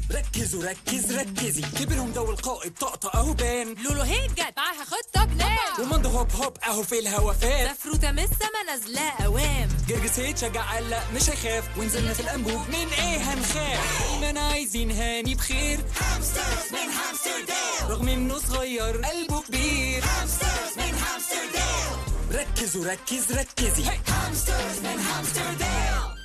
ركزوا ركزي، كبرهم جو القائد طقطق اهو بان. لولو هيت جت معاها خطة بلان، ومندو هوب هوب اهو في الهوا فات. زفروتة من السما نازلة قوام. جرجس هيتشجع قلق مش هيخاف، ونزلنا في الانبوب من ايه هنخاف. دايما عايزين هاني بخير، هامسترز من هامستردام. رغم انه صغير قلبه كبير، هامسترز من هامستردام. ركزوا ركزي، هامسترز من هامستردام.